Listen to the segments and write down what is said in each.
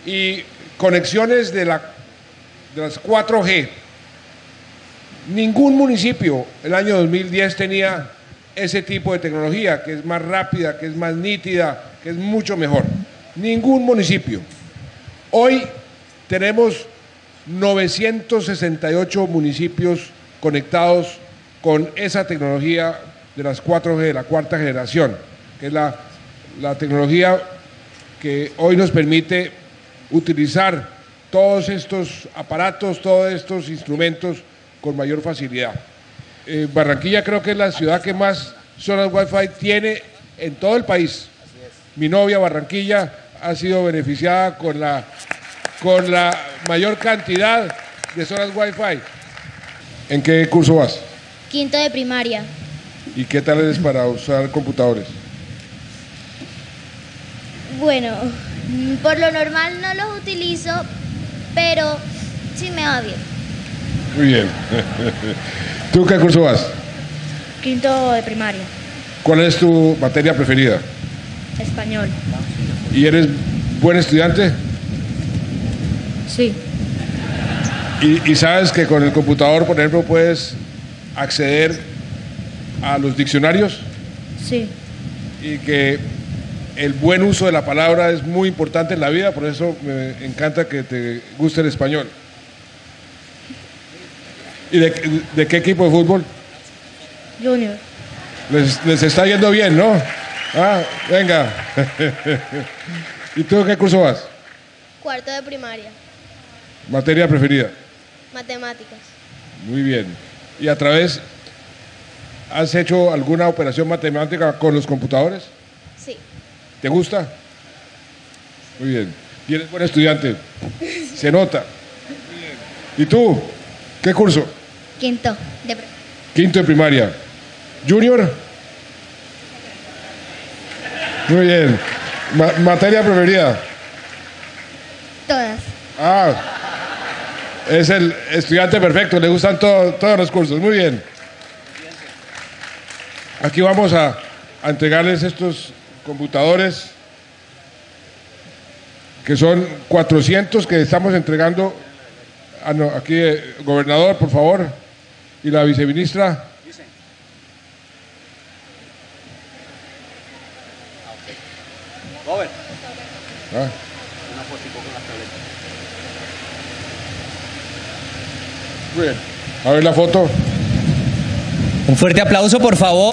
y conexiones de las 4G. Ningún municipio el año 2010 tenía ese tipo de tecnología, que es más rápida, que es más nítida, que es mucho mejor. Ningún municipio. Hoy tenemos 968 municipios conectados con esa tecnología de las 4G, de la cuarta generación, que es la tecnología que hoy nos permite utilizar todos estos aparatos, todos estos instrumentos con mayor facilidad. Barranquilla creo que es la ciudad que más zonas Wi-Fi tiene en todo el país. Mi novia Barranquilla ha sido beneficiada con la mayor cantidad de zonas Wi-Fi. ¿En qué curso vas? Quinto de primaria. ¿Y qué tal eres para usar computadores? Bueno, por lo normal no los utilizo, pero sí me va bien. Muy bien. ¿Tú qué curso vas? Quinto de primaria. ¿Cuál es tu materia preferida? Español. ¿Y eres buen estudiante? Sí. ¿Y sabes que con el computador, por ejemplo, puedes acceder a los diccionarios? Sí. Y que el buen uso de la palabra es muy importante en la vida, por eso me encanta que te guste el español. ¿Y de qué equipo de fútbol? Junior. Les está yendo bien, ¿no? Ah, venga. ¿Y tú qué curso vas? Cuarto de primaria. ¿Materia preferida? Matemáticas. Muy bien. ¿Y has hecho alguna operación matemática con los computadores? Sí. ¿Te gusta? Muy bien. ¿Y eres buen estudiante? Se nota. ¿Y tú? ¿Qué curso? Quinto de primaria. Quinto de primaria. ¿Junior? Muy bien. ¿Materia preferida? Todas. Ah, es el estudiante perfecto, le gustan todos los cursos. Muy bien. Aquí vamos a entregarles estos computadores, que son 400 que estamos entregando. Aquí, gobernador, por favor, y la viceministra. Robert. Ah. Una fotico con la tableta. Muy bien. A ver la foto. Un fuerte aplauso, por favor.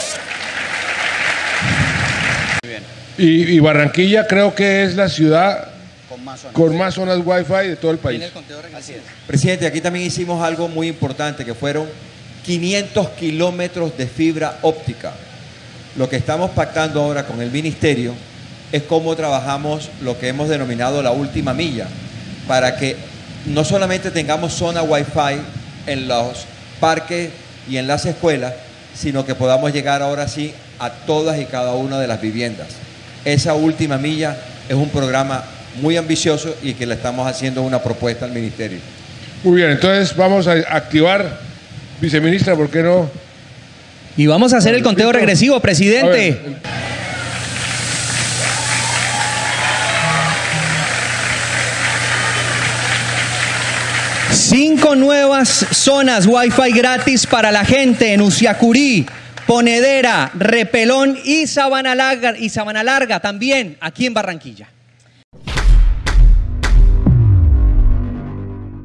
Muy bien. Y Barranquilla creo que es la ciudad Con más zonas Wi-Fi de todo el país. Así es. Presidente, aquí también hicimos algo muy importante, que fueron 500 kilómetros de fibra óptica. Lo que estamos pactando ahora con el Ministerio es cómo trabajamos lo que hemos denominado la última milla, para que no solamente tengamos zona Wi-Fi en los parques y en las escuelas, sino que podamos llegar ahora sí a todas y cada una de las viviendas. Esa última milla es un programa muy ambicioso y que le estamos haciendo una propuesta al Ministerio. Muy bien, entonces vamos a activar, viceministra, ¿por qué no? Y vamos a hacer el conteo regresivo, presidente. 5 nuevas zonas Wi-Fi gratis para la gente en Uciacurí, Ponedera, Repelón y Sabana Larga también aquí en Barranquilla.